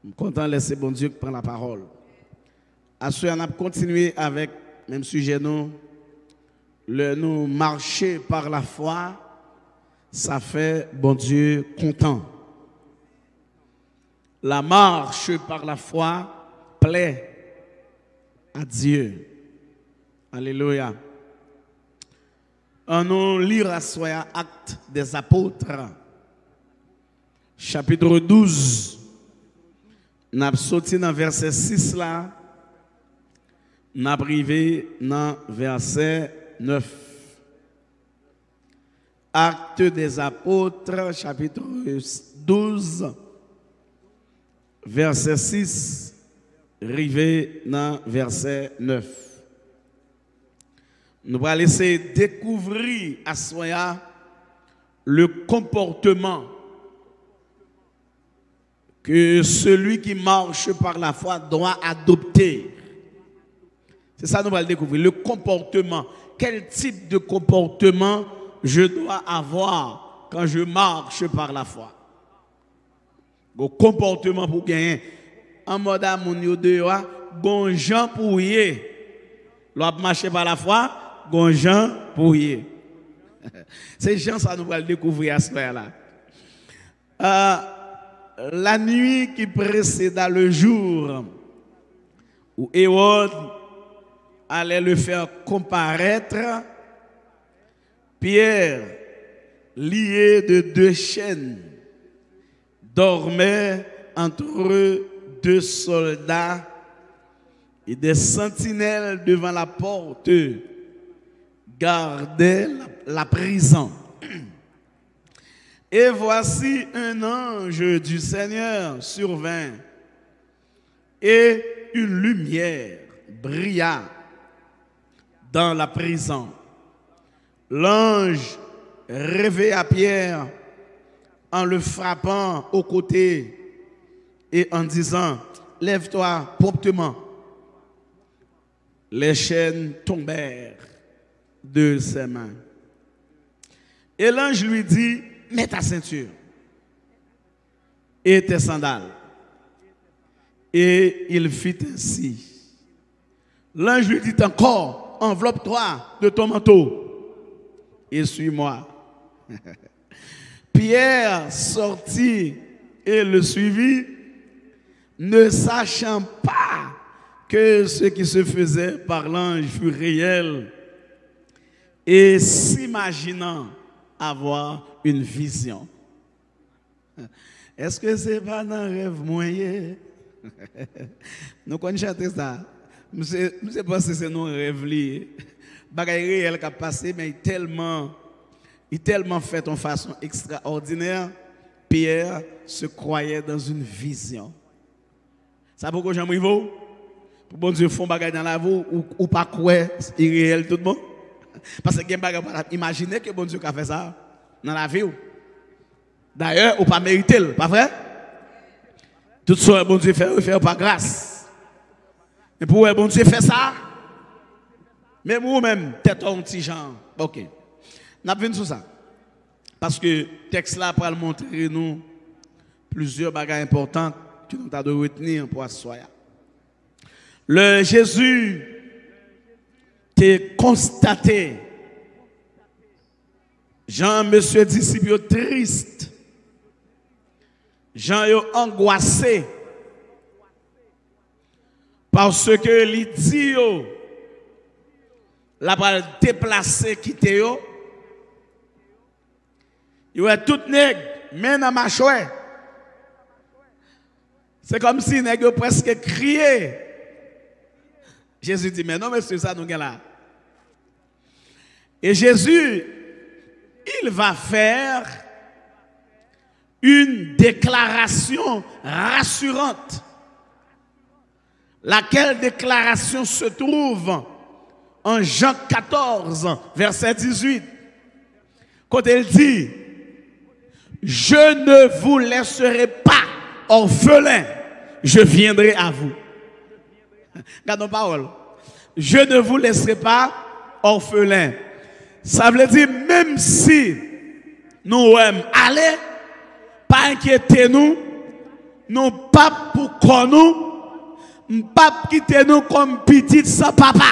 Je suis content de laisser bon Dieu prendre la parole. À ce on a continué avec même sujet nous marcher par la foi, ça fait bon Dieu content. La marche par la foi plaît à Dieu. Alléluia. On nous lira soit Actes des Apôtres, chapitre 12. Nous avons sorti dans verset 6 là. Nous avons arrivé dans verset 9. Actes des Apôtres, chapitre 12, verset 6, arrivé dans verset 9. Nous allons laisser découvrir à soi le comportement que celui qui marche par la foi doit adopter. C'est ça que nous allons découvrir, le comportement. Quel type de comportement je dois avoir quand je marche par la foi? Le comportement pour gagner. En mode amounio de bon Jean pour y. L'on marcher par la foi, bon Jean pour y. C'est Jean ça nous allons découvrir à ce moment-là. La nuit qui précéda le jour où Hérode allait le faire comparaître, Pierre, lié de 2 chaînes, dormait entre 2 soldats et des sentinelles devant la porte gardaient la prison. Et voici un ange du Seigneur survint et une lumière brilla dans la prison. L'ange réveilla Pierre en le frappant au côté et en disant « Lève-toi promptement ». Les chaînes tombèrent de ses mains. Et l'ange lui dit « Mets ta ceinture et tes sandales. » Et il fit ainsi. L'ange lui dit encore, enveloppe-toi de ton manteau et suis-moi. Pierre sortit et le suivit, ne sachant pas que ce qui se faisait par l'ange fut réel et s'imaginant avoir une vision. Est-ce que c'est pas un rêve moyen? Nous connaissons ça. Je pense que c'est nos rêves liés. Bagaille réel qui a passé, mais il tellement fait de façon extraordinaire. Pierre se croyait dans une vision. Ça pourquoi Jean Rivo? Pour bon Dieu font bagaille dans la vie ou pas quoi irréel tout le monde? Parce que imaginez que bon Dieu a fait ça dans la vie. D'ailleurs, ou pas mérité, pas vrai? Tout ça, bon Dieu fait par grâce. Mais pour bon Dieu fait ça, même vous-même, tête en petit genre. Ok. Nous venons sur ça. Parce que le texte là pour montrer nous plusieurs bagages importants que nous avons de retenir pour asseoir. Le Jésus t'est constaté. Jean, monsieur disciple triste. Jean est angoissé. Parce que il dit la va déplacer quitter yo. Il est tout nègre, mais dans ma chouette. C'est comme si nègre presque crié. Jésus dit mais non monsieur ça nous gagne là. Et Jésus il va faire une déclaration rassurante. Laquelle déclaration se trouve en Jean 14, verset 18. Quand il dit, je ne vous laisserai pas orphelin, je viendrai à vous. Regardons parole. Je ne vous laisserai pas orphelin. Ça veut dire, même si nous allez, pas inquiétez-nous, Nous pas pour qu'on nous, pas quitter nous comme petite sans papa.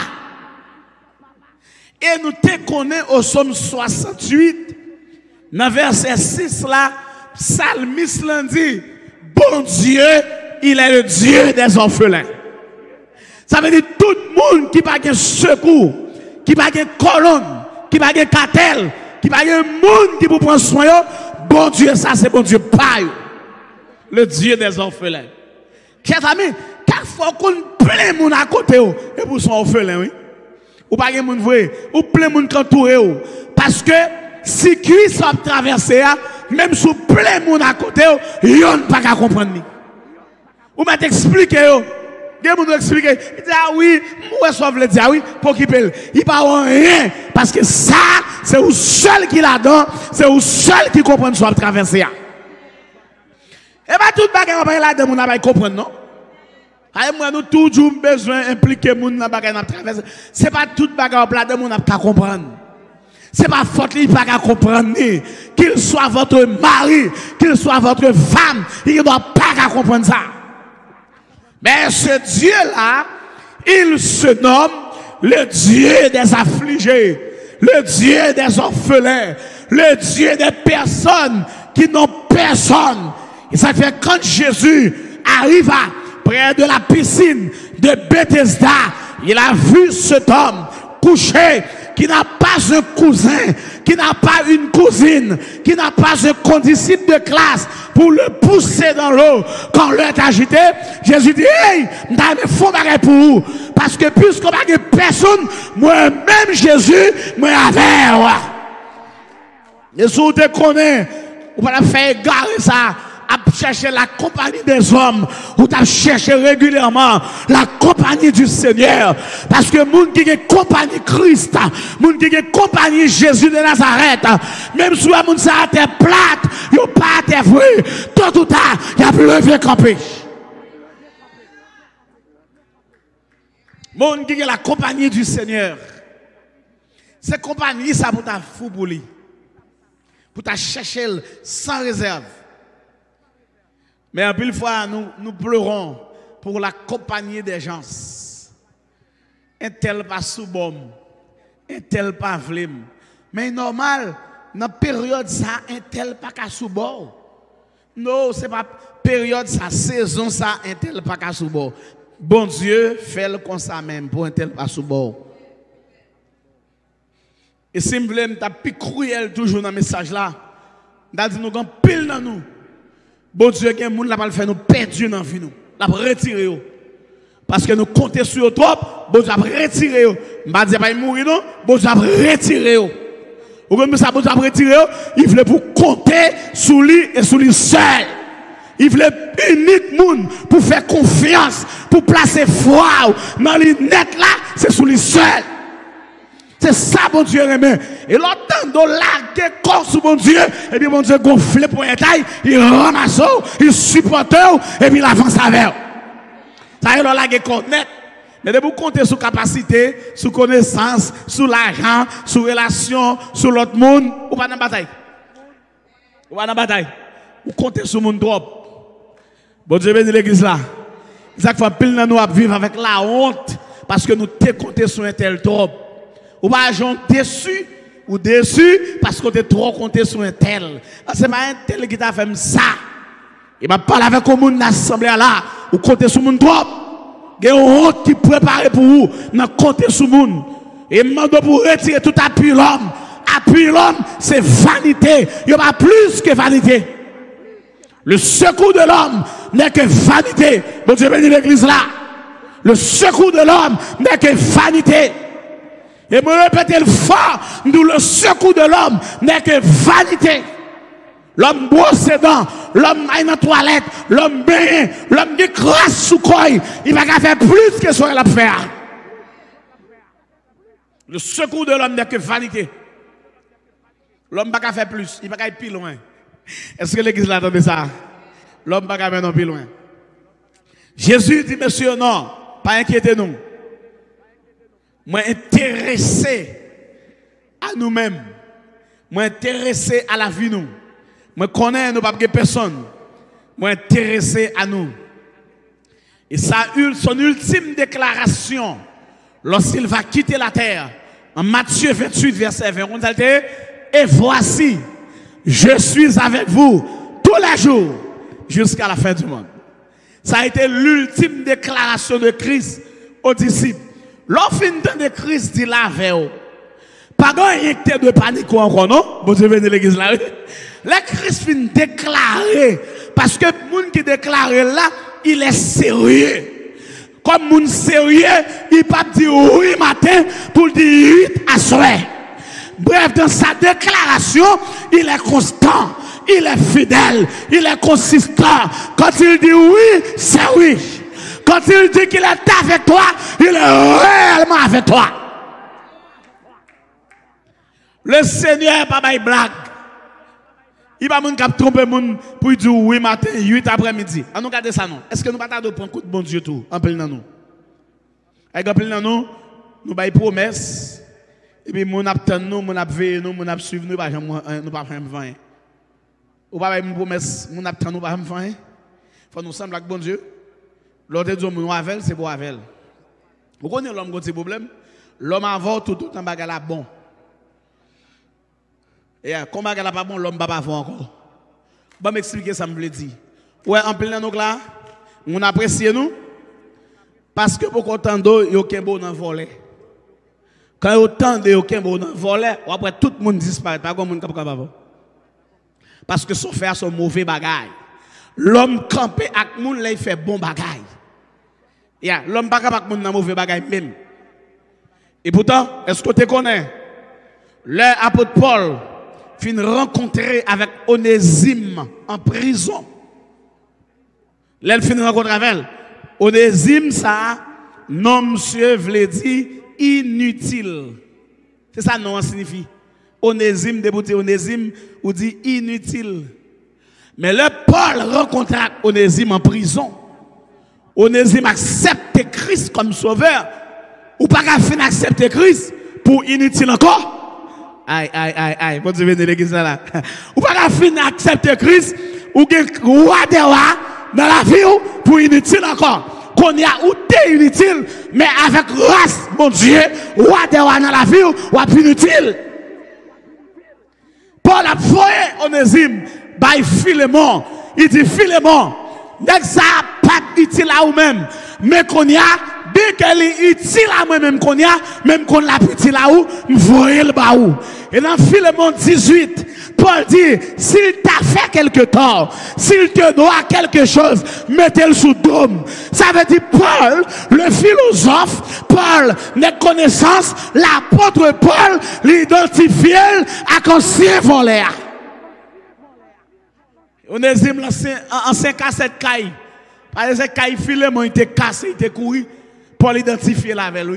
Et nous te connaissons au Somme 68, dans verset 6 là, Psalmiste l'a dit, bon Dieu, il est le Dieu des orphelins. Ça veut dire tout le monde qui n'a pas de secours, qui n'a pas de colonne, qui n'a pas de cartel, qui n'a pas de monde qui peut prendre soin, bon Dieu, ça c'est bon Dieu, pas le Dieu des orphelins. Chers amis, chaque fois qu'on plein de monde à côté, et pour son orphelin, oui. Ou pas de monde vrai, ou plein de monde qui entoure, parce que si Christ a traversé, même sous plein de monde à côté, il n'y a pas qu'à comprendre. Ou m'a t'expliquer, il y a des expliquer. Il dit, ah oui, moi, je veux dire, ah oui, pour qu'il paye. Il parle rien. Parce que ça, c'est vous seul qui l'a-dedans, c'est vous seul qui comprend ce qu'on traverser. Et pas tout le bagage, on va là-dedans, on n'a pas comprendre, non? Moi, nous toujours besoin d'impliquer les gens dans le bagage qu'on traverse. Ce n'est pas tout le bagage là-dedans, on n'a pas comprendre. Ce n'est pas faute, il n'a pas comprendre. Qu'il soit votre mari, qu'il soit votre femme, il ne doit pas comprendre ça. Mais ce Dieu-là, il se nomme le Dieu des affligés, le Dieu des orphelins, le Dieu des personnes qui n'ont personne. Et ça fait quand Jésus arrive près de la piscine de Bethesda, il a vu cet homme couché, qui n'a pas un cousin, qui n'a pas une cousine, qui n'a pas un condisciple de classe pour le pousser dans l'eau. Quand l'eau est agitée, Jésus dit, hey, m'dame faut bagarre pour vous. Parce que puisqu'on n'a pas personne, moi-même Jésus, moi avec. Et si vous te connaissez, vous pouvez faire égarer ça. À chercher la compagnie des hommes, ou à chercher régulièrement la compagnie du Seigneur. Parce que moun qui est compagnie Christ, moun qui est compagnie Jésus de Nazareth, même si moun sa a terre plate, yon pas terre vrai, tôt ou tard, y a levé campé. Moun qui est la compagnie du Seigneur. Cette compagnie, ça pour ta fou pour lui. Pour ta chercher sans réserve. Mais en pile fois, nous pleurons pour la compagnie des gens. Un tel pas sous bombe, un tel pas vlim. Mais normal, dans la période, ça, un tel pas qu'à sous bord. Non, ce n'est pas période, ça, saison, ça, un tel pas qu'à sous bord. Bon Dieu fait le comme ça même pour un tel pas sous bord. Et si vous voulez, je suis cruel toujours dans le message là. Je dis nous avons pile dans nous. Bon Dieu, il y a des gens qui va faire nous perdre dans la vie. Nous va retirer. Parce que nous comptons sur eux trop, bon Dieu va retirer. Je ne vais pas mourir, non? Bon Dieu va retirer. Ou comme ça, bon Dieu va retirer. Il voulait pour compter sur lui et sur lui seul. Il voulait unique monde pour faire confiance, pour placer foi dans les nets là, c'est sur lui seul. C'est ça, bon Dieu, aimé. Et l'autre temps, de larguer corps sur bon Dieu, et puis bon Dieu gonflé pour un taille, il ramasse, il supporte, et puis il avance avec. Ça y est, larguer corps net. Mais de vous compter sur capacité, sur connaissance, sur l'argent, sur relation, sur l'autre monde, ou pas dans la bataille. Ou pas dans la bataille. Vous comptez sur le monde trop. Bon Dieu bénit l'église là. Ça fait pile dans nous à vivre avec la honte, parce que nous te compté sur un tel trop. Ou pas déçu ou déçu parce qu'on est trop compté sur un tel. C'est pas un tel qui t'a fait ça. Il m'a parlé avec le monde dans l'assemblée là. Ou compter sur le monde trop. Il y a une honte qui prépare pour vous. N'a compter sur le monde. Et il m'a demandé pour retirer tout appui l'homme. Appui l'homme, c'est vanité. Il n'y a pas plus que vanité. Le secours de l'homme n'est que vanité. Bon Dieu bénit l'église là. Le secours de l'homme n'est que vanité. Et me répéter le fort, nous le secours de l'homme n'est que vanité. L'homme brosse ses dents, l'homme aille dans la toilette, l'homme baigné, l'homme qui crasse sous quoi, il va faire plus que ce qu'il a fait. Le secours de l'homme n'est que vanité. L'homme ne va pas faire plus, il va pas aller plus loin. Est-ce que l'église l'attend ça? L'homme ne va pas aller plus loin. Jésus dit, monsieur, non, pas inquiétez-nous. Moi intéressé à nous-mêmes. Moi intéressé à la vie nous. Moi connais nous pas personne. moi intéressé à nous. Et ça son ultime déclaration lorsqu'il va quitter la terre en Matthieu 28 verset 20 on dit et voici je suis avec vous tous les jours jusqu'à la fin du monde. Ça a été l'ultime déclaration de Christ aux disciples. Lorsqu'il de Christ dit la veille, pas de de panique encore, non? Bon Dieu venu l'église là. Le Christ vient déclarer, parce que le monde qui déclare là, il est sérieux. Comme monde sérieux, il pas dire oui matin pour dire 8 à soir. Bref, dans sa déclaration, il est constant, il est fidèle, il est consistant. Quand il dit oui, c'est oui. Quand il dit qu'il est avec toi, il est réellement avec toi. Le Seigneur pas de blague. Il va pas tromper moun pour dire oui matin, 8 après-midi. On nous garde ça non. Est-ce que nous pas prendre coup de bon Dieu tout en plein dans nous? Avec en plein dans nous bail promesse et puis moun attend nous, moun veille nous, moun suivre nous pas faire rien. Ou pas une promesse, moun attend nous pas faire rien. Faut nous sembler avec bon Dieu. L'autre dit moun avec c'est pour avec. Vous connaissez l'homme qui a des problèmes? L'homme avant tout en bagarre là bon. Et comme bagarre là pas bon, l'homme pas avant encore. Bon m'expliquer ça me veut dire. Ouais en plein nous là, on apprécie nous parce que pour autant d'eau, il y a aucun bon dans voler. Quand il y a autant de aucun bon dans voler, après tout le monde disparaît, pas comme monde capable. Parce que son frère sont mauvais bagaille. L'homme campé avec moun là il fait bon bagaille. L'homme pas capable moun dans mauvais bagaille même. Et pourtant, est-ce que tu connais l'apôtre Paul fin rencontrer avec Onésime en prison. L'elle fin rencontrer avec elle. Onésime ça non monsieur veut dire inutile. C'est ça non signifie. Onésime débouté Onésime ou dit inutile. Mais le Paul rencontre Onésime en prison. Onésime accepte Christ comme sauveur. Ou pas qu'à fin accepter Christ pour inutile encore. Aïe. Bon Dieu, venez l'église là. Ou pas qu'à fin accepter Christ ou gen roi de roi dans la vie pour inutile encore. Qu'on y a ou t'es inutile, mais avec grâce, mon Dieu, roi de roi dans la vie ou à inutile. Paul a foyé Onésime, by Philémon. Il dit Philémon, dès que ça pas utile à ou même, mais qu'on y a, dès qu'elle est utile à moi-même qu'on y a, même qu'on l'a utile à ou, m'voyer le baou. Et dans Philémon 18, Paul dit, s'il t'a fait quelque tort, s'il te doit quelque chose, mettez-le sous dôme. Ça veut dire Paul, le philosophe, Paul, les connaissances, l'apôtre Paul, l'identifié à conseiller voleur. Onésime, en 5 à 7 cailles. Par exemple, cailles Philémon, il était cassé, il était couru. Paul identifier là avec lui.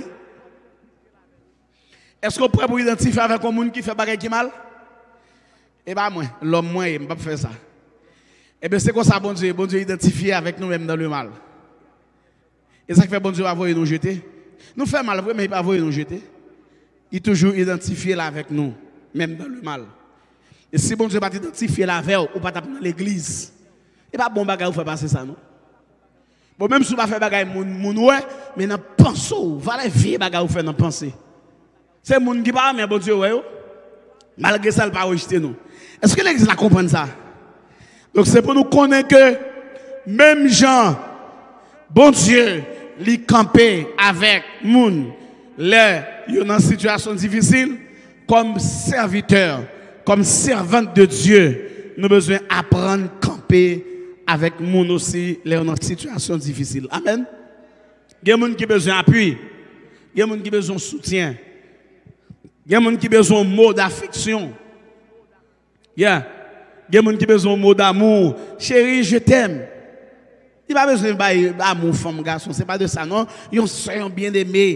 Est-ce qu'on peut identifier avec un monde qui fait bagarre qui mal? Eh bien, moi, l'homme, moi, je ne peux pas faire ça. Eh bien, c'est quoi ça, bon Dieu? Bon Dieu identifier avec nous-mêmes dans le mal. Et ça fait bon Dieu avoir nous jeter. Nous faisons mal, mais il pas avoir nous jeter. Il toujours identifié là avec nous, même dans le mal. Et si bon Dieu pas t'identifier là avec ou pas dans l'église, et pas bon bagarre vous faire passer ça, non? Bon, même si vous ne faites pas bagarre, mais dans pensez, voilà vie bagarre vous faire dans penser. C'est le monde qui parle, mais bon Dieu, ouais, malgré ça, il ne pas rejeter nous. Est-ce que l'église la comprend ça? Donc c'est pour nous connaître que même Jean, bon Dieu, lui camper avec moun, les dans une situation difficile, comme serviteur, comme servante de Dieu, nous avons besoin d'apprendre à camper avec moun aussi, les dans une situation difficile. Amen. Il y a des gens qui ont besoin d'appui, il y a des gens qui ont besoin de soutien, il y a des gens qui ont besoin de mots d'affection. Il y a des gens qui ont besoin de mots d'amour. Chérie, je t'aime. Il n'y a pas besoin d'amour, femme, garçon. Ce n'est pas de ça, non. Ils sont bien aimés.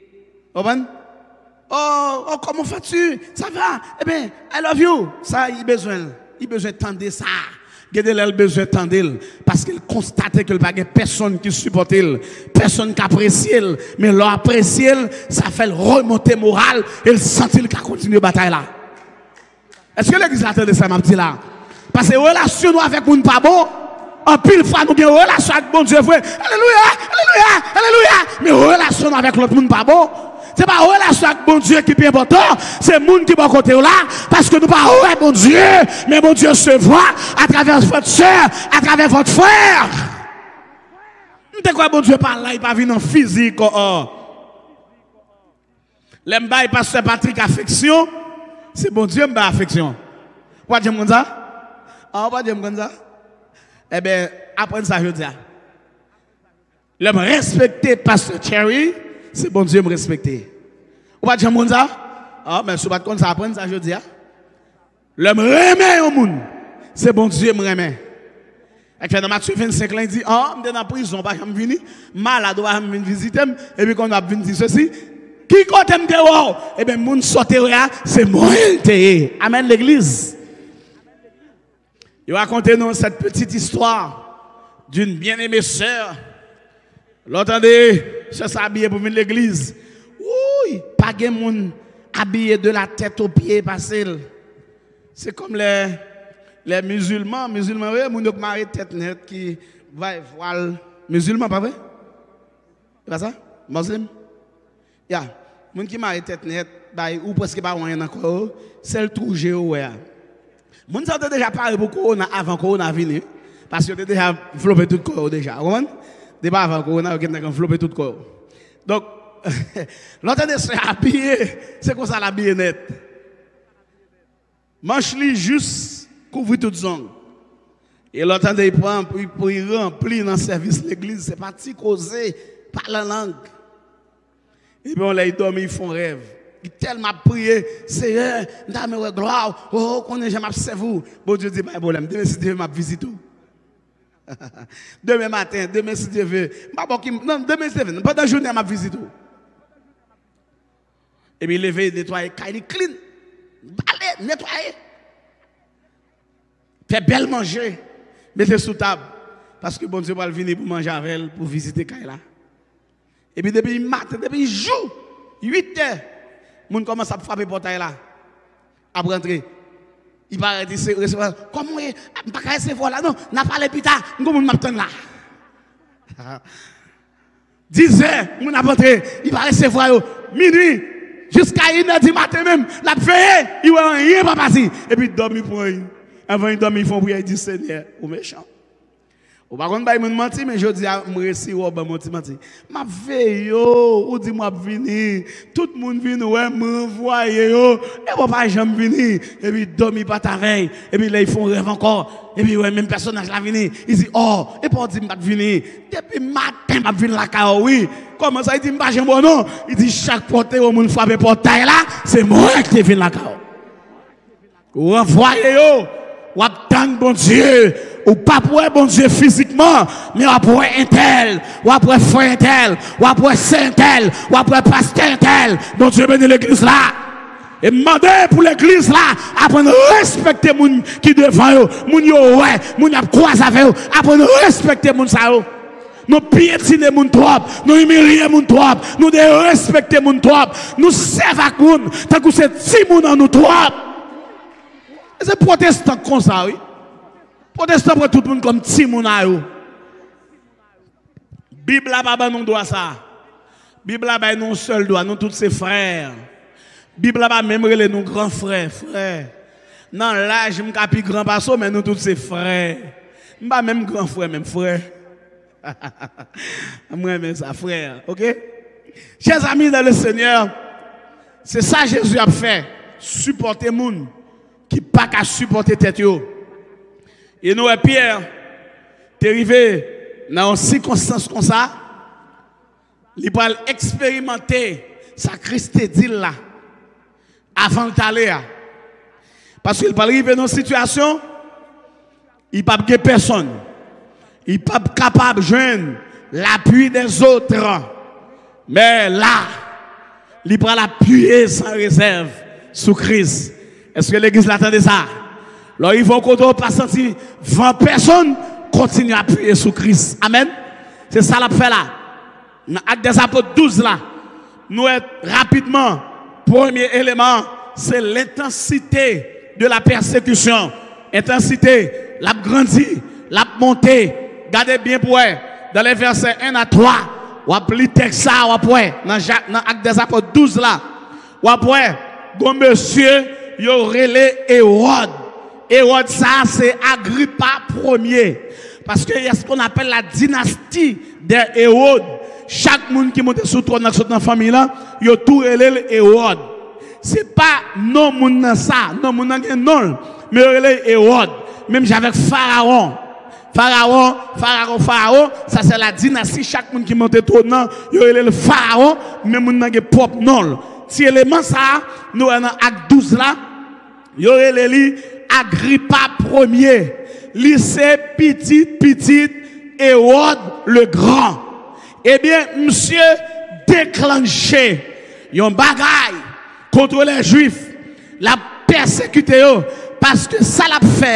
Oh, comment vas-tu? Ça va? Eh bien, I love you. Ça, il a besoin d'entendre ça. Il a besoin d'entendre parce qu'il constate qu'il n'y a pas personne qui supporte, personne qui apprécie, mais l'apprécie, ça fait remonter moral et il sent qu'il a continué la bataille là. Est-ce que l'église attend de ça, m'a dit là? Parce que relation avec nous pas bon, En pile fois, nous avons une relation avec bon Dieu, frère. Alléluia, alléluia, alléluia. Mais relation avec l'autre monde pas bon. C'est pas relation avec bon Dieu qui est important, c'est le monde qui est bon côté là, parce que nous pas ouais bon Dieu, mais bon Dieu se voit à travers votre soeur, à travers votre frère. Nous quoi bon Dieu par là, il pas venir en physique. L'aime pas pasteur Patrick affection, c'est bon Dieu me affection. Pourquoi dire comme ça? Ah, pas dire comme ça. Eh bien, après ça je dis. L'aime respecter pasteur Cherry. C'est bon Dieu me respecter. Ou pas dire comme ça? Ah, mais si vous ne pas ça apprendre ça, je dis. Le me remet au monde. C'est bon Dieu me remet. Et puis dans Matthieu 25, il dit, ah, je suis en prison, pas me venir. Malade, doit me visiter. Et puis quand on a venu dire ceci, qui compte me dehors? Eh bien, mon sortir, c'est moi. Amen l'église. Il raconte nous cette petite histoire d'une bien-aimée sœur. L'entendez, ça s'habille pour venir l'église. Oui, pas de monde habillé de la tête aux pieds passé. C'est comme les musulmans, oui, moun qui marient tête nette qui va voile musulman pas vrai? Pas ça? Muslim? Ya, moun qui marient tête nette, ou presque pas rien encore, c'est le trou géo. Moun ça déjà parlé pour corona avant corona venir parce que déjà flopé tout corps déjà. Débat avant corona, on a flopé tout le corps. Donc, l'entendez, c'est habillé, c'est comme ça l'habillé net. Manche li juste couvrir toute zone. Et l'entendez, il prend pour y remplir dans le service de l'église, c'est parti causer par la langue. Et puis on l'a dormi, ils font rêve. Il tellement prié, Seigneur, dame gloire, oh, qu'on est jamais vous. Bon Dieu dit, pas de problème, demain si Dieu m'a visité. Demain matin, demain si Dieu veut. Non, demain si Dieu veut. Pendant la journée, je vais visiter. Et puis, lever, nettoyer, il clean. Balai, nettoyer. Fait belle manger. Mettez sous table. Parce que bon Dieu va venir pour manger avec elle, pour visiter Kaila. Et puis, depuis le matin, depuis le jour, 8 heures, les gens commencent à frapper portail là. À rentrer. Il va recevoir. Comment est-ce que je ne recevoir là? Non, n'a pas les pita. Nous m'attendre là. 10 heures, nous n'avons pas il va recevoir minuit. Jusqu'à 1h du matin même. La veille, il va rien pas passer. Et puis, dormir pour eux. Avant de dormir, ils font prier et dire Seigneur, ou méchant. Ou par contre, je menti, mais je dis à me réussir ou à menti. Ma veille, ou dis-moi venir. Tout le monde vient, ouais, m'envoyer, et papa, j'aime venir. Et puis, dormir pas ta veille. Et puis là, ils font rêve encore. Et puis, ouais, même personnage là venir. Il dit, oh, et pour dire, je vais venir. Depuis matin, je vais venir la caille, oui. Comment ça, il dit, je vais non. Il dit, chaque porte où on frappe portail là, c'est moi qui viens la caille. Renvoyez, ou attendre bon Dieu, ou pas pour bon Dieu physiquement, mais ou pour un tel, ou pour frère un tel, ou pour saint tel, ou pour pasteur un tel. Bon Dieu bénit l'église là. Et demandez pour l'église là, apprendre à respecter les gens qui devant eux, les gens ouais, les gens qui croisent avec eux, apprendre à respecter les gens. Nous piétiner les gens trop, nous humilier les gens trop, nous devons respecter les gens trop, nous servons à les gens, tant que c'est si gens dans nous trop. C'est protestant comme ça, oui. Protestant pour tout le monde comme Timouna. Bible là, pas nous doit ça. Bible là, nous seul doit, nous tous ses frères. Bible là, même les nous grands frères, frères. Non, là, je me capi grand passo, mais nous tous ses frères. Pas même grand frère, même frère. Moi, même ça, frère. Ok? Chers amis dans le Seigneur, c'est ça que Jésus a fait. Supporter les gens qui pas qu'à supporter tête yo. Et nous, Pierre, t'es arrivé dans une circonstance comme ça, il va expérimenter sa Christ dit là, avant d'aller. Parce qu'il va arriver dans une situation, il ne peut pas personne. Il n'est pas capable de joindre l'appui des autres. Mais là, il va l'appuyer sans réserve sur Christ. Est-ce que l'église l'attendait ça? Alors, ils vont pas sentir 20 personnes continuer à appuyer sur Christ. Amen. C'est ça la fait là. Dans Actes des Apôtres 12 là, nous rapidement, premier élément, c'est l'intensité de la persécution. Intensité, la grandit, la montée, Gardez bien pour eux. Dans les versets 1 à 3, ou appelez texte ça, ou après, dans Actes des Apôtres 12 là, ou après, bon monsieur, il y aurait les Hérode. Hérode, ça, c'est Agrippa Ier. Parce que il y a ce qu'on appelle la dynastie des Hérodes. Chaque monde qui monte sur le trône dans cette famille là, il y a tout les Hérode. C'est pas non monde dans ça, non monde dans non, mais les Hérode. Même avec Pharaon. Pharaon, ça c'est la dynastie. Chaque monde qui monte sur le trône, il y a le Pharaon, même monde dans propre nom. Si élément ça, nous dans Acte 12 là, il y a les Agrippa Ier. Lycée petit Hérode le Grand. Eh bien, monsieur déclenché un bagaille contre les Juifs, la persécuté parce que ça l'a fait.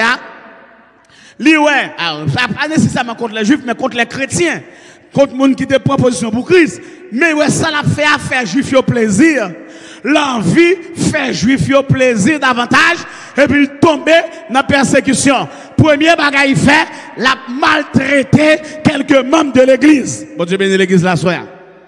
Ouais, ça pas nécessairement contre les Juifs, mais contre les chrétiens, contre les gens qui te prennent position pour Christ. Mais ouais, ça l'a fait à faire Juifs au plaisir. L'envie fait Juifs au plaisir davantage, et puis il tombe dans la persécution. Premier bagage il fait, la maltraiter quelques membres de l'église. Bon Dieu bénit l'église là, soya.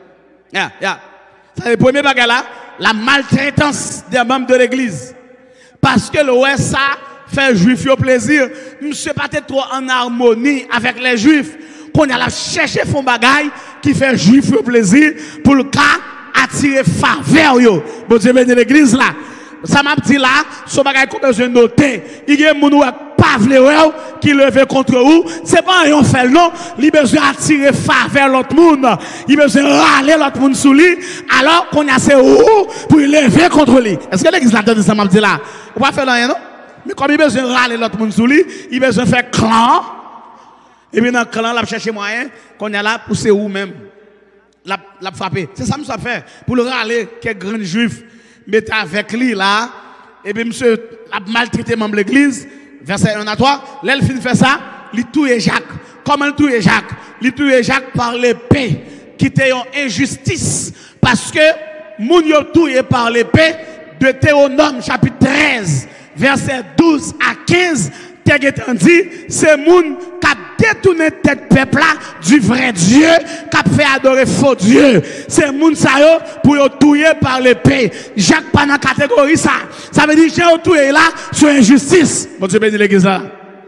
C'est le premier bagage là, la maltraitance des membres de l'église. Parce que le ça fait Juifs au plaisir. Monsieur pas être trop en harmonie avec les Juifs. Qu'on a la chercher fond bagaille qui fait Juifs au plaisir pour le cas attirer faveur yo. Bon Dieu bénit l'église là. Ça m'a dit là, ce bagage qu'on besoin noter. Il y a moun pas vle qui levé contre vous, c'est pas un fait non, il besoin attirer faveur l'autre monde. Il besoin râler l'autre monde sous lui alors qu'on a c'est où pour lever contre lui. Est-ce que l'église là donne ça m'a dit là? On va faire rien non? Mais comme il besoin râler l'autre monde sous lui, il besoin faire clan. Et puis dans le clan là chercher moyen qu'on a là pour c'est où même. La frapper. C'est ça que ça fait pour le râler quel grand juif mettez avec lui là et puis monsieur a maltraité membre de l'église verset 1 à 3 l'elfine fait ça il touye Jacques comment il touye Jacques il touye Jacques par l'épée qui était une injustice parce que moun yo touye par l'épée de Théonome chapitre 13 verset 12 à 15 t'es dit c'est moun qui a détourné tête peuple là du vrai Dieu qui a fait adorer faux Dieu c'est moun ça yo pour yo touyer par l'épée Jacques pas dans catégorie ça veut dire j'ai touyer là sur injustice bon Dieu bénit l'église là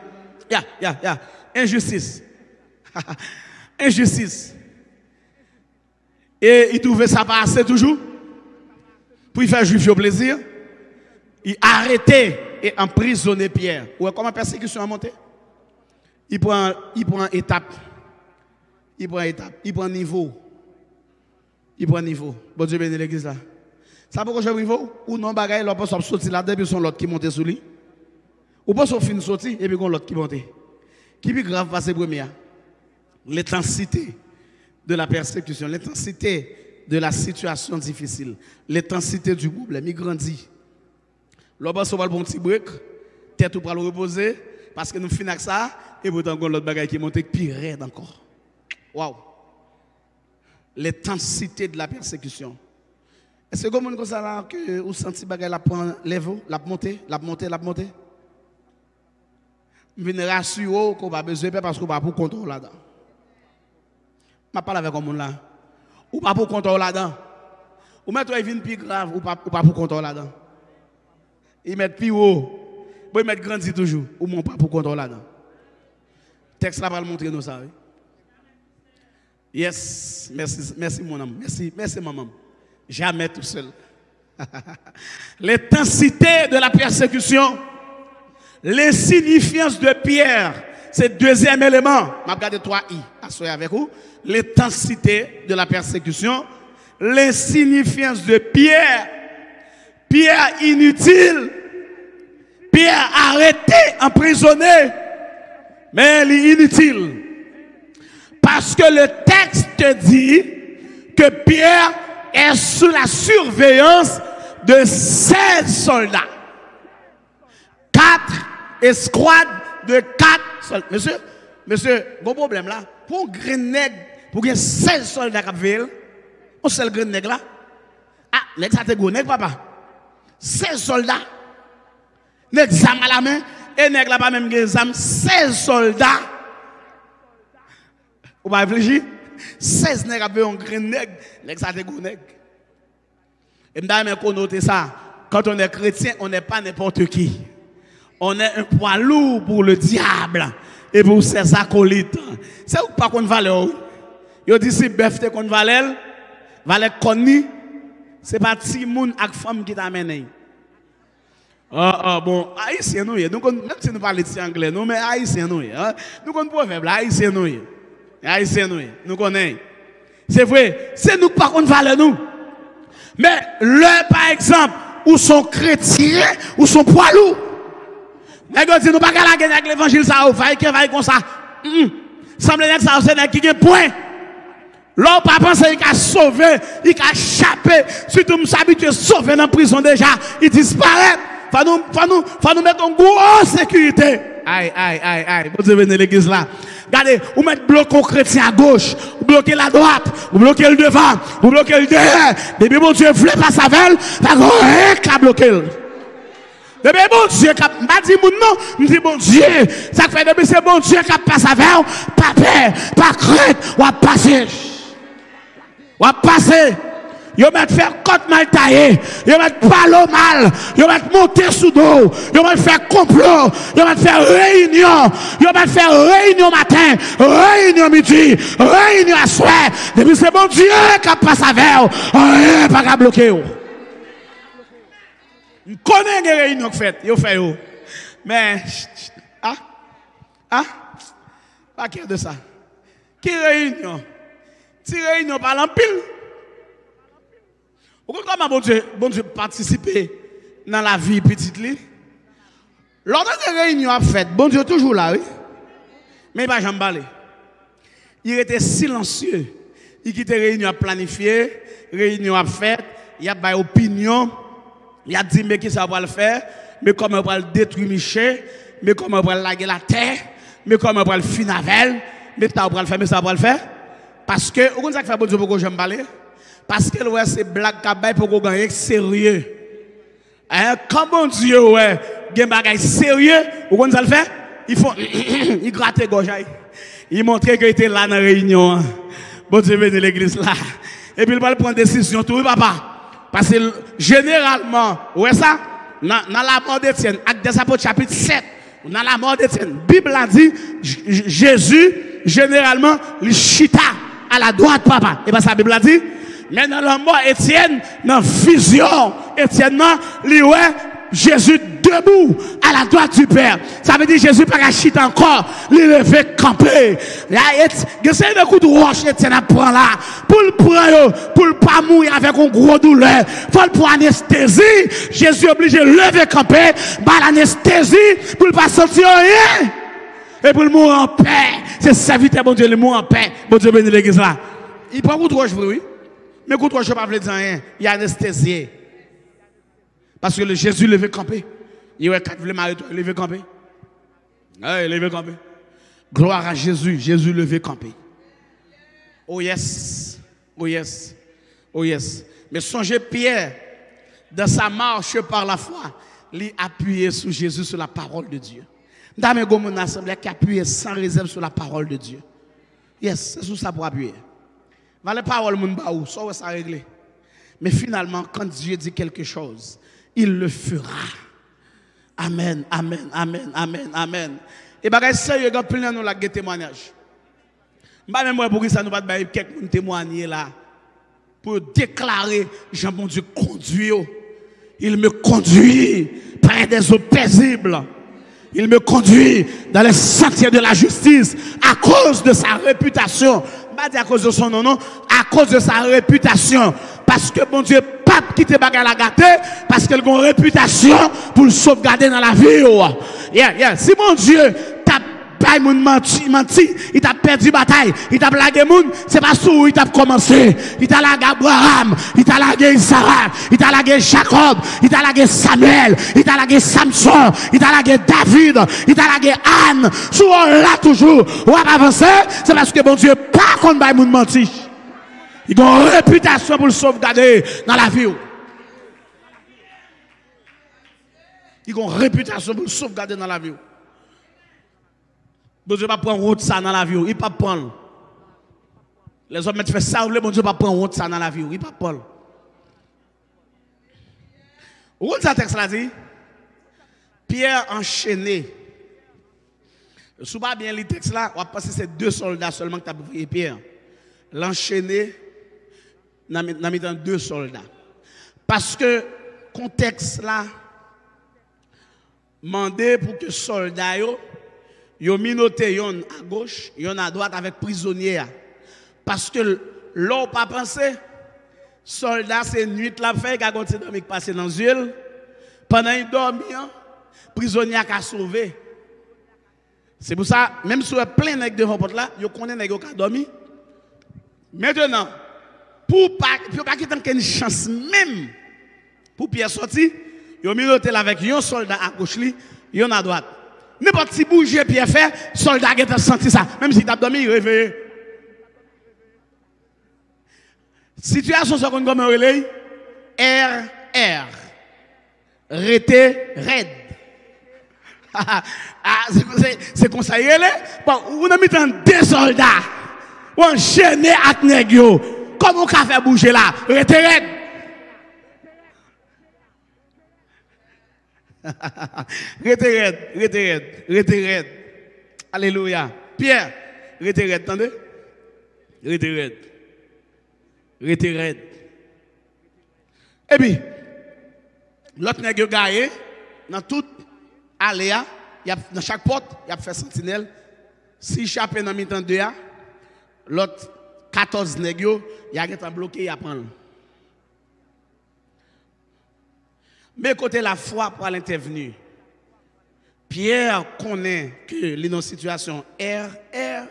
injustice injustice et il trouvait ça pas assez toujours pour y faire juif au plaisir il arrêtait et emprisonner Pierre. Ouais, comment la persécution a monté? Il prend étape. Il prend niveau. Bon Dieu bénit l'église là. Ça pourquoi je niveau? Ou non bagaille, l'on peut sortir là depuis son l'autre qui monte sous lui. Ou pas fin sortir et puis l'autre qui monte. Qui est grave passer premier? L'intensité de la persécution, l'intensité de la situation difficile, l'intensité du problème, il grandit. L'on va bon petit break, tête ou pour le reposer, parce que nous finissons avec ça, et pourtant, l'autre bagaille qui monte pire encore. Waouh! L'intensité de la persécution. Est-ce que vous comme ça là, que vous sentez bagaille la prendre, la monter? Je viens rassurer qu'on va besoin parce qu'on va pour contrôler là-dedans. Je parle avec un monde là. Ou pas pour contrôler là-dedans. Ou mettre une plus grave, ou pas pour contrôler là-dedans. Ils mettent plus haut. Ils mettent grandi toujours. Ou mon pas pour contrôler là-dedans. Le texte là va le montrer nous ça. Yes, merci mon homme. Merci maman. Jamais tout seul. L'intensité de la persécution, l'insignifiance de Pierre, c'est le deuxième élément. Je vais regarder 3 I. Assoyez avec vous. L'intensité de la persécution, l'insignifiance de Pierre. Pierre inutile, Pierre arrêté, emprisonné, mais il est inutile. Parce que le texte dit que Pierre est sous la surveillance de 16 soldats. 4 escouades de 4 soldats. Monsieur, bon problème là. Pour un grand nègre, pour qu'il y ait 16 soldats qui veillent, on sait le grand nègre là. Ah, nègre ça te gros nègre papa. 16 soldats, nèg zam à la main, et nèg là pas même des zam, 16 soldats. Ou pas réfléchir? 16 nègres avec un grand nègre, nègre ça te go nègre. Et m'dame qu'on note ça, quand on est chrétien, on n'est pas n'importe qui. On est un poids lourd pour le diable et pour ses acolytes. C'est ou pas qu'on valeur. Yo dit si bœuf te qu'on valeur, valeur konni, c'est pas ti moun ak femme qui t'amène. Bon, haïtien nous, même si nous parlons de anglais, nous mais haïtien nous. Nous connaissons proverbe haïtien nous. Haïtien nous connaissons. C'est vrai, c'est nous pas qu'on valeur nous. Mais le par exemple, où sont chrétiens, où sont poids lourds. Nous pas qu'à la guerre avec l'évangile, ça va comme ça. Semble que ça c'est qui a point. L'homme pas penser qu'il a sauvé, il a échappé. Si tu m'habitues à sauver dans la prison déjà, il disparaît. Faut nous mettre en grosse sécurité. Aïe. Vous venez l'église là. Regardez, vous mettez bloquer chrétien à gauche, vous bloquez la droite, vous bloquez le devant, vous bloquez le derrière. Depuis mon Dieu, vous ne pas sa veille, pas rien qu'à bloquer. Depuis bon Dieu, pas dit mon nom, je dis bon Dieu. Ça fait depuis c'est bon Dieu qui passe avec, pas peur, pas crainte, ou à passer. Ou à passer. Yo met faire côte mal taillé, yo met palo mal, yo met monter sous dos, yo met faire complot, yo met faire réunion, yo met faire réunion matin, réunion midi, réunion à soir. Depuis c'est bon Dieu qui passe avec, rien pas qu'à bloquer. On connaît les réunions faites, yo fait yo. Mais pas qu'il de ça. Qui réunion? Si réunion par l'empile. Comment bon Dieu participer dans la vie petite li? Lors de réunion a fait, bon Dieu toujours là, oui. Mais il va jamais parler. Il était silencieux. Il quitte réunion à planifier, réunion à faire, il y a des opinions, il a dit mais qui ça va le faire, mais comment on va le détruire Michel, mais comment on va laguer la terre, mais comment on va le finir avec elle, mais ça va le faire, mais ça va le faire. Parce que, vous savez que bon Dieu pour que j'aime parler? Parce que ouais, c'est blague cabay pour qu'on gagne sérieux. Hein, quand bon Dieu ouais, gagne bagay sérieux, vous connaissez le faire? Il faut il gratte gauche. Il montre qu'il était là dans la réunion. Bon Dieu venu l'église là. Et puis il va prendre décision tout papa. Parce que généralement, ouais ça, dans la mort d'Étienne, Actes des Apôtres chapitre 7, dans la mort d'Étienne, Bible a dit Jésus généralement il chita à la droite papa. Et bien ça Bible a dit mais dans la mort Étienne, dans la vision, Étienne, lui, Jésus debout à la droite du Père. Ça veut dire Jésus pas chiter encore, il levé camper. Il y a un coup de roche, Étienne prend là, pour le prendre, pour le pas mourir avec une grosse douleur. Faut le prendre anesthésie. Jésus est obligé de lever camper, par l'anesthésie, pour ne pas sentir rien. Et pour le mourir en paix. C'est serviteur, bon Dieu, le mourir en paix. Bon Dieu bénit l'église là. Il prend beaucoup de roche, oui. Mais quand je ne peux pas dire rien, il y a anesthésié. Parce que le Jésus levé campé. Il y a quatre voulait marier toi, levé campé. Ah, levé campé. Gloire à Jésus, Jésus levé campé. Oh yes, oh yes, oh yes. Mais songez Pierre, dans sa marche par la foi, il appuyé sur Jésus, sur la parole de Dieu. Dame Gomen assemblée qui appuyé sans réserve sur la parole de Dieu. Yes, c'est sur ça pour appuyer. Va les paroles moun ba ou, ça va régler. Mais finalement, quand Dieu dit quelque chose, il le fera. Amen, amen, amen, amen, amen. Et bagay sérieux, quand plein nous la témoignage. M'pa même moi pour ça nous pas de quelqu'un témoigner là pour déclarer Jean bon Dieu conduit. Il me conduit près des eaux paisibles. Il me conduit dans les sentiers de la justice à cause de sa réputation. Pas à cause de son nom, non, à cause de sa réputation. Parce que bon Dieu, pas quitter bagarre la gâter, parce qu'elle a une réputation pour le sauvegarder dans la vie. Yeah. Si mon Dieu t'a pas menti, il t'a perdu bataille, il t'a blagué moun, c'est pas sous il t'a commencé. Il t'a lagué Abraham, il t'a lagué Sarah, il t'a lagué Jacob, il t'a lagué Samuel, il t'a lagué Samson, il t'a lagué David, il t'a lagué Anne. Souvent là toujours, ou à avancer, c'est parce que bon Dieu pas qu'on baille moun menti. Il a une réputation pour le sauvegarder dans la vie. Il a une réputation pour le sauvegarder dans la vie. Bon Dieu va prendre route ça dans la vie. Il ne va pas prendre. Les hommes mettent fait ça, le bon Dieu pas prendre honte ça dans la vie, oui, pas Paul. Où ça texte là dit? Pierre enchaîné. Si vous pas bien le texte là, on va passer c'est 2 soldats seulement que tu as vu Pierre. L'enchaîné, dans 2 soldats. Parce que contexte là, mandé pour que soldats yo minoté yon à gauche, yon à droite avec prisonnier. Parce que l'on pas pensé, soldat c'est nuit la fait qu'a continué de passer dans l'huile. Pendant il dormi, prisonnier a sauvé. C'est pour ça, même si vous êtes plein de devant porte là, vous connaissez que vous avez dormi. Maintenant, pour pas qu'il y ait une chance même pour Pierre sortir, vous minoté avec un soldat à gauche, un à droite. N'importe si bouger Pierre fait, soldat a senti ça. Même si tu as dormi, il réveillé. Situation sur comme on relève, RR. Rete red. C'est comme ça, bon, vous avez mis 2 soldats, ou enchaîné avec nègre. Comment on peut faire bouger là? Rete red. Rete red. Alléluia. Pierre, rete red, attendez? Rete red. Et puis, l'autre nègre gaillé, dans toute aléa, dans chaque porte, il a fait sentinelle. Si échappé dans mi-temps de l'autre 14 nègres, il a été bloqué, il a prendre. Mais côté la foi pour l'intervenir, Pierre connaît que il est dans une situation RR.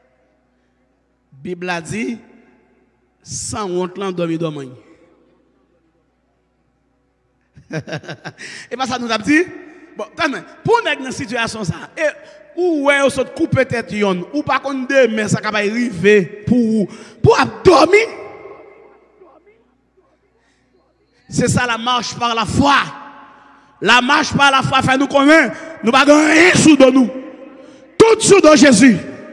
Bible a dit, sans honte là, dormi. Et pas ça nous a dit, bon, pour nous dans une situation ça, ou on se coupe tête yon, ou pas qu'on demain ça va arriver pour dormir. C'est ça la marche par la foi. La marche par la foi fait nous connaître, nous pas rien sous de nous. Tout sous de Jésus.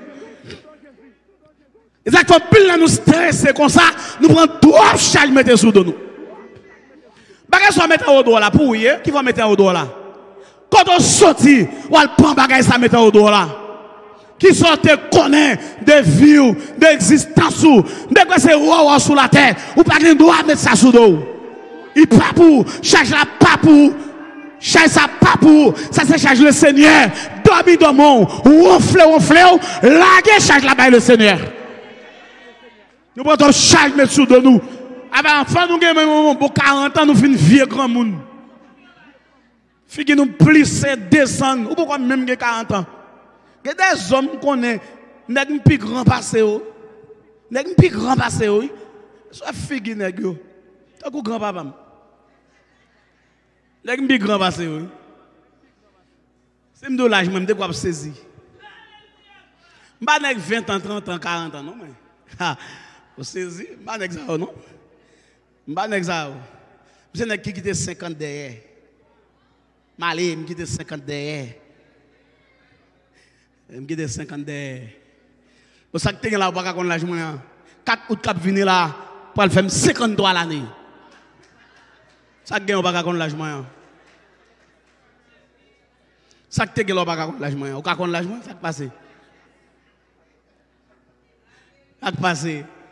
Exactement, pile nous stresser comme ça, nous prenons 3 charges mettre sous de nous. Bagay soit mettre au dos là pour qui va mettre au dos là. Quand on sortit, on prend bagay ça mettre au dos là. Qui sortent connaît des vies, d'existence ou de quoi c'est roi sous la terre, ou pas de droit mettre ça sous dos. Il pas pour, charge la pas pour, charge ça pas pour, ça c'est charge le Seigneur. Dormi dans mon, ronfle, laguer charge la baille le Seigneur. Nous prenons charge mettre sous de nous. Avant enfant nous gagnons pour 40 ans nous finissons vieux grand monde. Figi nous plisser descendre ou pourquoi même 40 ans. Il y a des hommes qu'on est nèg plus grand passé o. Nèg plus grand passé o. Soit figi nèg yo. Tant que grand papa. Nèg plus grand passé o. C'est me l'âge même de quoi saisir. M'pa nèg 20 ans, 30 ans, 40 ans non mais. Ha, vous saisir, m'pa nèg ça non. M'pa nèg ça. Vous nèg qui quitte 50 derrière. Malé, me quitte 50 derrière. Me quitte 50 derrière. Pour ça que tu es là, pas qu'on l'a joué. 4 août cap venir là pour le faire 53 l'année. Ça que on pas qu'on l'a joué. Ça que tu es là, pas qu'on l'a joué. Ou qu'on l'a joué, ça qui passe. Ça qui passe.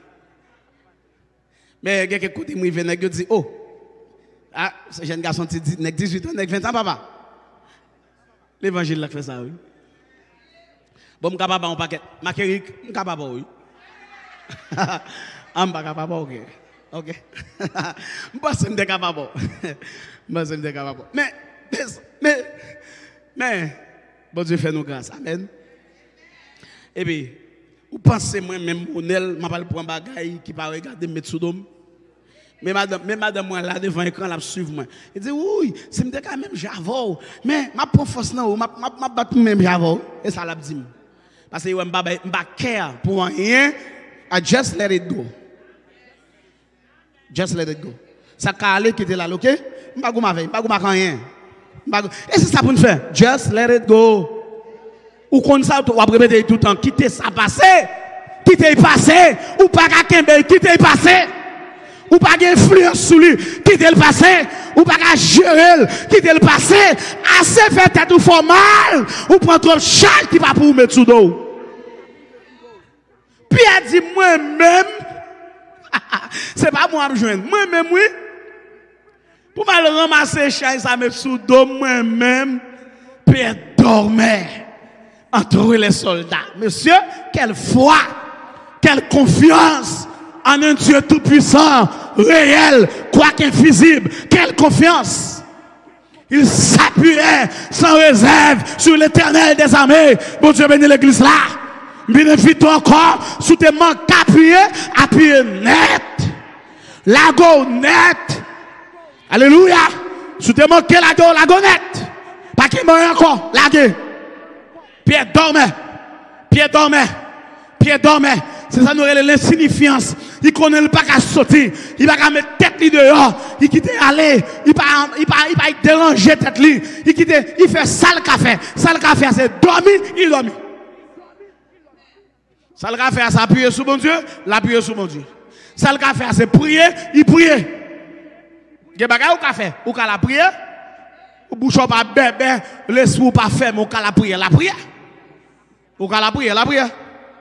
Mais quelqu'un côté moi vient nèg dit oh ah ce jeune garçon dit nèg 18 ans nèg 20 ans papa. L'évangile là fait ça oui. Bon me capable on paquet Makérik me capable oui. Am pas capable OK. OK. Me pense me capable. Me pense me capable. Mais bon Dieu fait nous grâce. Amen. Et puis vous pensez moi même Monel m'a pas prendre bagaille qui pas regarder mettre sous dôme. Mais madame moi là devant l'écran là suivre moi. Il dit oui, c'est me quand même j'avoue. Mais ma prend force non, m'a battre même j'avoue et ça l'a dit. Parce que m'pa care pour rien, I just let it go. Just let it go. Ça calé qui était là, OK? M'pa go m'avait, m'pa go m'pa rien. Et c'est ça pour nous faire. Just let it go. Ou comme ça, on va répéter tout le temps, quitter ça passer. qui t'est passé, ou pas qu'à Kembe, qui t'est passé, ou pas d'influence sur lui, qui t'est le passé, ou pas qu'à gérer, qui t'est le passé, assez fait tête ou fort mal, ou prend trop de charge qui va pour vous mettre sous dos. Pierre dit, moi-même, c'est pas moi à me joindre, moi-même, oui, pour mal ramasser charge, ça met sous dos, moi-même, Pierre dormait entre les soldats. Monsieur, quelle foi, quelle confiance en un Dieu tout-puissant, réel, quoique invisible. Quelle confiance. Il s'appuyait sans réserve sur l'Éternel des armées. Bon Dieu bénit l'église là. Bénéfice encore sous tes mains appuyé net. Lago net. Alléluia. Sous tes mains lago net. Pas qu'il m'a encore, lagué. Pierre dormait. Pierre dormait. Pierre dormait. C'est ça nous l'insignifiance. Il connaît le pas qu'à sauter. Il va mettre tête li dehors. Il quitte aller. Il pas déranger tête li. Il fait sale café. Sale café c'est dormir, il dormit. Sale café c'est appuyer sur mon Dieu, l'appuyer sur mon Dieu. Sale café c'est prier, il prie. Ge bagay ou café, ou ka la prière. Ou bouchon pas bébé, l'esprit pas ferme, ou ka la prière, la prière. Ou ka la prière, la prière.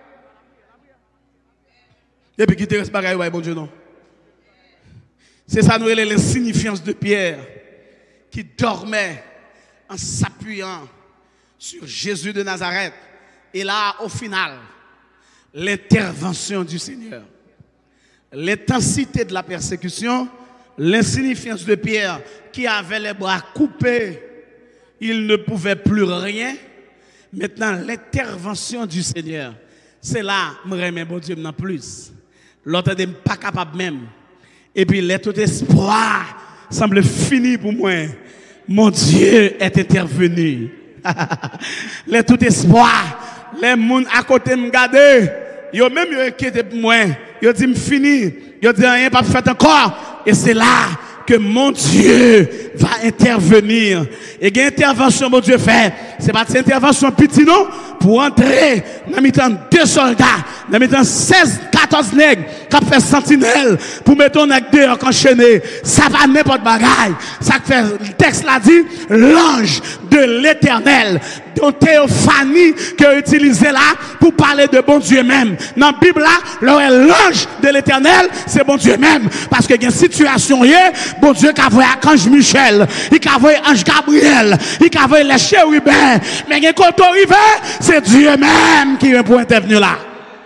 Et puis qui te reste bagaille, ouais, bon Dieu, non. C'est ça, nous, l'insignifiance de Pierre, qui dormait en s'appuyant sur Jésus de Nazareth. Et là, au final, l'intervention du Seigneur, l'intensité de la persécution, l'insignifiance de Pierre, qui avait les bras coupés, il ne pouvait plus rien. Maintenant, l'intervention du Seigneur, c'est là, je remets bon Dieu, non plus. L'autre n'est pas capable même. Et puis, tout espoir semble fini pour moi. Mon Dieu est intervenu. Tout espoir, les gens à côté me garder, ils ont même inquiété pour moi. Ils ont dit, me fini. Ils ont dit, rien pas fait encore. Et c'est là que mon Dieu va intervenir. Et une intervention, mon Dieu fait. C'est pas une intervention petite, non? Pour entrer, dans le deux soldats, dans le 16, 14 nègres, qui fait sentinelle, pour mettre un nègre dehors, enchaîné. Ça va n'importe bagaille. Ça fait, le texte l'a dit, l'ange de l'Éternel, dont théophanie, que utilisé là, pour parler de bon Dieu même. Dans la Bible là, l'ange de l'Éternel, c'est bon Dieu même. Parce que il y a une situation, bon Dieu qui a envoyé Archange Michel, il a envoyé Ange Gabriel, il a envoyé les chérubins, mais quand on arrive, c'est Dieu même qui vient pour intervenir là.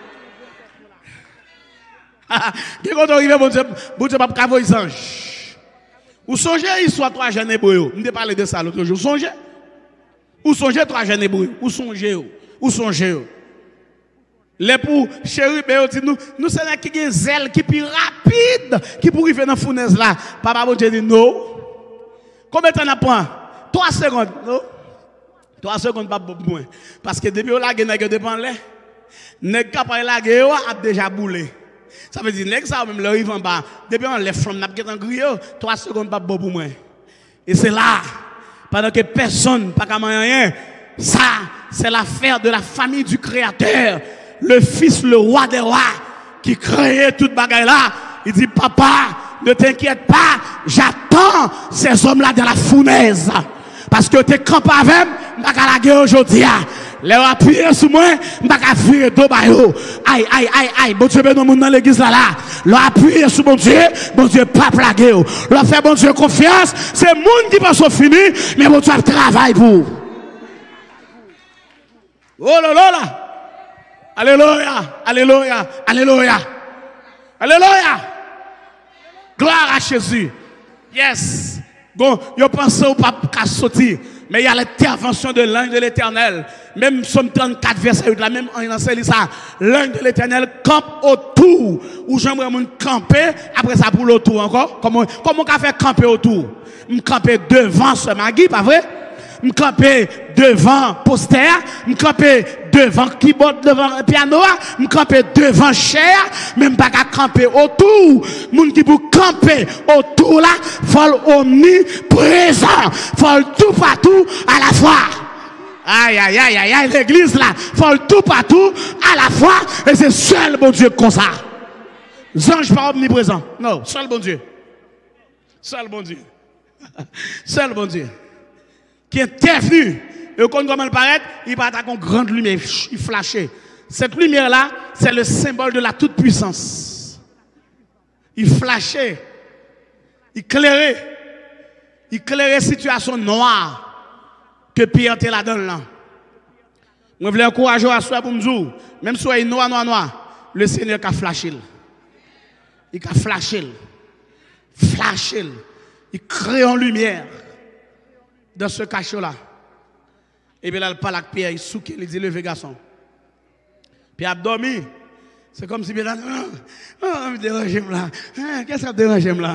Quand on arrive, bon Dieu pas envoyer les anges. Ou songez, il soit trois jeunes hébreux. Je me parlé de ça l'autre jour. Songez. Ou songez trois jeunes hébreux. Ou songez. Ou songez. Les pour chérubins dit nous c'est là qui a zèle qui plus rapide qui pour arriver dans fournaise là. Papa bon Dieu dit non. Combien de temps on prend? 3 secondes, non? 3 secondes pas moins. Parce que depuis on la nèg dépend là. Nèg capable la a déjà boulé. Ça veut dire nèg ça même le arrive en bas. Depuis on lève from n'a pas en grille 3 secondes pas pour moins. Et c'est là pendant que personne pas comme rien. Ça c'est l'affaire de la famille du Créateur. Le Fils, le roi des rois, qui créait toute bagaille là, il dit, papa, ne t'inquiète pas, j'attends ces hommes-là dans la fournaise. Parce que t'es campé avec, m'pas qu'à la guerre aujourd'hui. Les appuyer sur moi, m'pas qu'à virer deux baillots. Aïe, bon Dieu, ben non, dans l'église là, leur appuyer sur bon Dieu, pas plaguer. Leur faire bon Dieu confiance, c'est monde qui pense au fini, mais bon Dieu travaille pour. Oh là. Alléluia, alléluia, alléluia, alléluia. Gloire à Jésus. Yes. Bon, yo pense au pas qu'à sortir, mais il y a l'intervention de l'ange de l'Éternel. Même Somme 34 verset 8 là même en enseigne ça. L'ange de l'Éternel campe autour. Ou j'aimerais mon camper après ça pour l'autour encore. Comment qu'a fait camper autour? Me camper devant ce magui, pas vrai? Me camper devant poster, me camper devant keyboard, devant piano, me camper devant chair, même pas qu'à camper autour. Moun qui pour camper autour là, faut omniprésent, faut tout partout à la fois. Aïe, aïe, aïe, aïe, aïe, l'église là, faut le tout partout, à la fois, et c'est seul bon Dieu comme ça. Ange pas omniprésent. Non, seul bon Dieu. Seul bon Dieu. Seul bon Dieu. Qui est intervenu. Et quand il paraît, il va attaquer une grande lumière, il flashait. Cette lumière-là, c'est le symbole de la toute-puissance. Il flashait. Il éclairait situation noire que Pierre était là-dedans. Là. Je voulais encourager à soi pour me dire, même si il est noir, le Seigneur a flashé. Il a flashé. Il crée en lumière dans ce cachot-là. Et puis là, il parle avec Pierre, il souque, il dit, levez garçon. Puis il a dormi. C'est comme si Pierre a dit, oh, me dérange là. Qu'est-ce que ça me dérange là?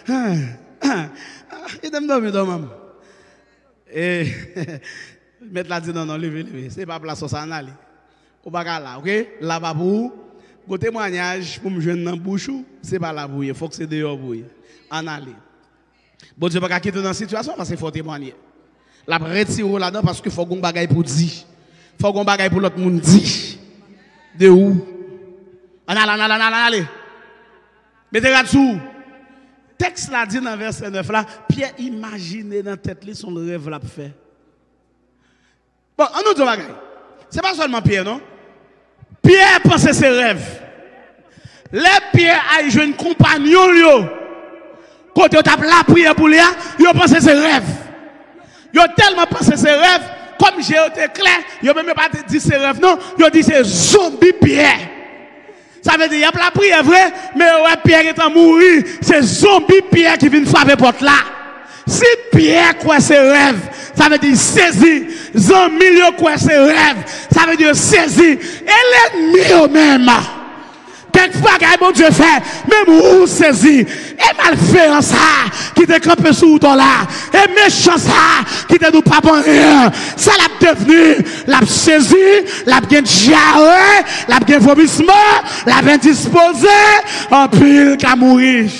Il m'a dormi dans maman. Et mettre la dit non, levez. C'est pas place ça en aller. Au bagarre là, ok? Là bas pour go témoignage pour me joindre dans bouche, c'est pas là pour il faut que c'est dehors pour en aller. Bon Dieu pas quitter dans situation parce qu'il faut témoigner. La retire là-dedans parce qu'il faut qu'on bagaille pour dire. Faut qu'on bagaille pour l'autre monde dire. De où? Allez. Mettez là-dessous. Texte là dit dans verset 9 là, Pierre imaginait dans tête lui son rêve là pour faire. Bon, on nous dit bagaille. C'est pas seulement Pierre non? Pierre pensait ses rêves. Les Pierre a joué un compagnon lui. Quand il tape la prière pour lui, il pensait ses rêves. Il a tellement pensé ses rêves, comme j'ai été clair, il n'a même pas dit ses rêves, non, il a dit c'est zombie Pierre. Ça veut dire, il y a la prière vrai, mais ouais, Pierre est en mourir, c'est zombie Pierre qui vient frapper porte là. Si Pierre croit ses rêves, ça veut dire saisit, zombie croit ses rêves, ça veut dire saisit, et l'ennemi même. Quelquefois, bon Dieu fait, même où saisi, et mal fait en ça, qui te campé sous ton là, et méchant ça, qui te nous pas bon rien, ça l'a devenu, l'a saisi, l'a bien diarrhée, l'a bien vomissement, l'a bien disposé, en pile qu'à mourir.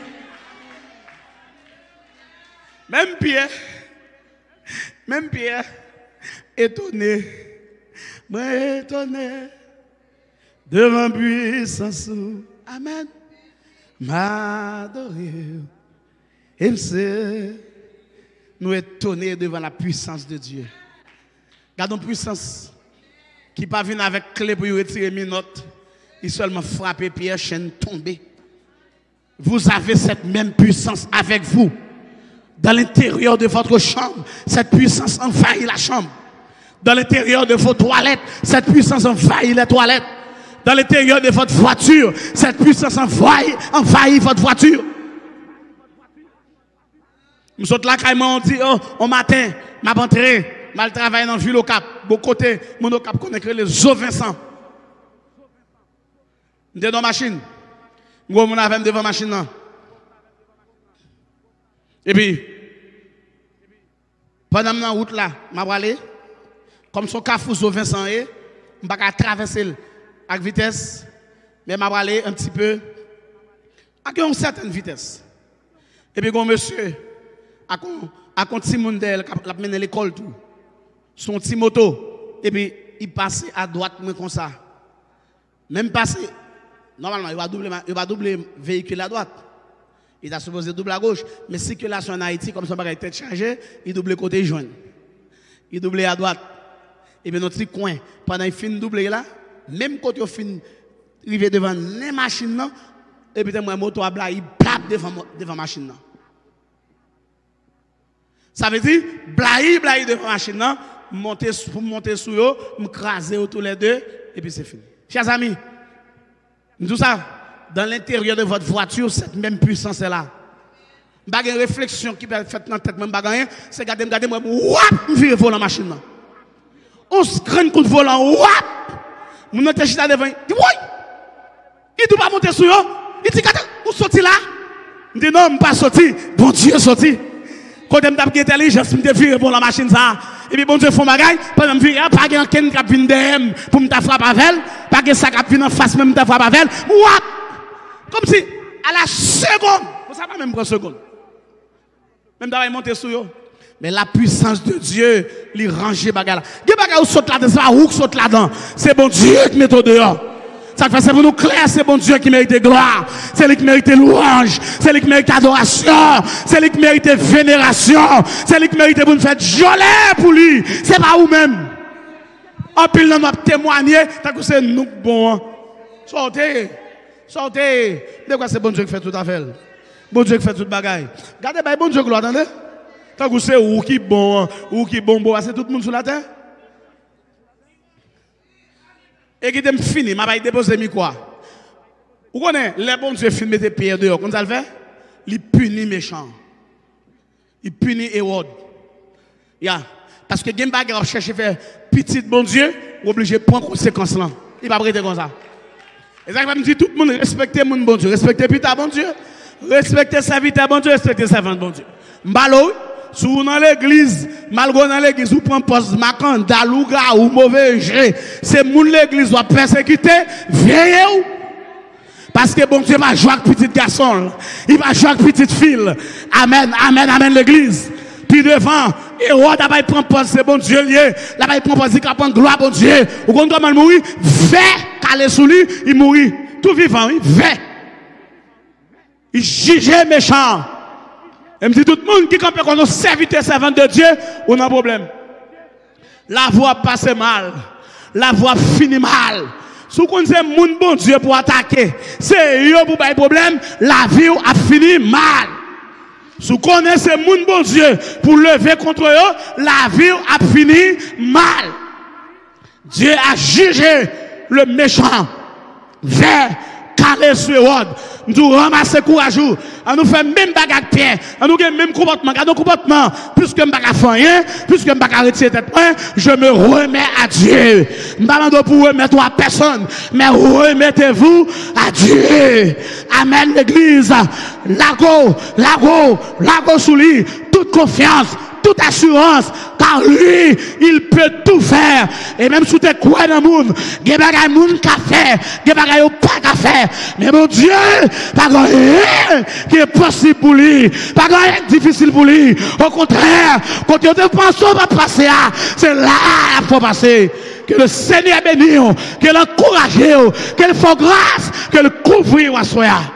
Même Pierre, étonné, devant puissance, amen, m'adorer, et nous étonnés devant la puissance de Dieu. Gardons puissance qui pas venu avec clé pour retirer mes notes, il seulement frapper Pierre, chaîne tombée. Vous avez cette même puissance avec vous. Dans l'intérieur de votre chambre, cette puissance envahit la chambre. Dans l'intérieur de vos toilettes, cette puissance envahit les toilettes. Dans l'intérieur de votre voiture, cette puissance envahit votre voiture. Nous sommes là, on dit, oh, au matin, m'a rentré, mal travaillé dans le ville au Cap, bon côté, mon au Cap connaît les eaux Vincent. Nous sommes dans la machine. Nous sommes devant la machine. Et puis, pendant la route là, je vais aller, comme son cafou eaux Vincent, je vais traverser avec vitesse, mais je vais aller un petit peu à une certaine vitesse. Et puis, un monsieur, à un petit monde qui a mené l'école, son petit moto, et puis il passe à droite, comme ça. Même passer, normalement, il va doubler le véhicule à droite. Il a supposé doubler à gauche. Mais circulation en Haïti, comme ça, il a tête chargée, il double côté jaune. Il double à droite. Et bien, notre petit coin, pendant qu'il finit de doubler là, même quand il finit d'arriver devant les machines, et puis moi, moto à bla, il blague devant la machine. Ça veut dire, blague devant la machine, monter sur eux, m'craser tous les deux, et puis c'est fini. Chers amis, tout ça, dans l'intérieur de votre voiture, cette même puissance est là. Pas une réflexion qui peut être faite dans la tête, même pas c'est regarder moi, wap, me virer volant la machine. On se crée un coup de volant, wap, mon autre chita devant, il dit, oui, il ne doit pas monter sur eux, il dit, où sorti là? Il dit, non, je ne pas sorti, bon Dieu sorti. Quand je suis intelligent, je me virer pour la machine ça. Et puis bon Dieu font bagaille, pendant que je virer, pas quelqu'un qui vient derrière pour me frapper avec elle, pas quelqu'un qui vient en face même me frapper avec elle, wap. Comme si, à la seconde, vous savez pas même prendre seconde. Même d'avoir monté sur eux. Mais la puissance de Dieu, lui range bagarre. Des bagarre ou saute là-dedans, c'est pas où saute là-dedans. C'est bon Dieu qui met au dehors. Ça fait, c'est pour nous clair, c'est bon Dieu qui mérite gloire. C'est lui qui mérite louange. C'est lui qui mérite adoration. C'est lui qui mérite vénération. C'est lui qui mérite pour nous faire joler pour lui. C'est pas vous-même. En pile, nous avons témoigné, tant que c'est nous bon. Sortez. Sortez. De quoi c'est bon Dieu qui fait tout à fait. Bon Dieu qui fait toute bagaille. Regardez, bon Dieu qui l'attendez. Tant que c'est où qui bon, c'est tout le monde sur la terre. Et qui t'aime fini, m'a pas déposé mi quoi. Vous connaissez, les bons Dieu filment tes pieds dehors, comment ça le fait? Il punit méchant. Il punit Hérode. Parce que gen bagay on cherche faire petit bon Dieu, ou obligé de prendre conséquence là. Il va prêter comme ça. Et ça va me dire tout le monde respectez mon bon Dieu, respectez pita bon Dieu, respectez serviteur bon Dieu, respectez servant bon Dieu. Mbalo si vous dans l'église, malgré dans l'église, vous prenez poste macant, dalouga ou mauvais jeu, c'est moun l'église doit persécuter, veillez. Parce que bon Dieu va jouer avec petit garçon, il va jouer avec petite fille. Amen, amen, amen l'église. Puis devant, Hérode a pas prend poste, c'est bon Dieu lié. Là il prend poste, il prend gloire bon Dieu. Ou quand comment il mourit, fait caler sous lui, il mourit. Tout vivant, il fait. Il juge méchant. Et me dit tout le monde qui campe comme serviteur servant de Dieu, on a un problème. La voie passe mal. La voie finit mal. Si vous connaissez mon bon Dieu pour attaquer, c'est eux pour pas de problème, la vie a fini mal. Si vous connaissez mon bon Dieu pour lever contre eux, la vie a fini mal. Dieu a jugé le méchant vers Calais sur Hérode. Nous ramasser courage, nous faire même bagarre Pierre, nous faire même comportement, puisque je ne vais pas rien, puisque je ne vais pas retirer tête, je me remets à Dieu. Je ne vais pas pour remettre à personne, mais remettez-vous à Dieu. Amen l'église. Lago sous lui, toute confiance, toute assurance, car lui, il peut tout faire. Et même sous tes coins dans le monde, il y a des gens qui ont fait, il y a des gens qui n'ont pas fait. Mais mon Dieu, pas rien qui est possible pour lui, pas rien qui est difficile pour lui. Au contraire, quand tu te penses qu'on va passer, c'est là qu'il faut passer. Que le Seigneur bénisse, qu'il encourage, qu'il fasse grâce, qu'il couvre à soi.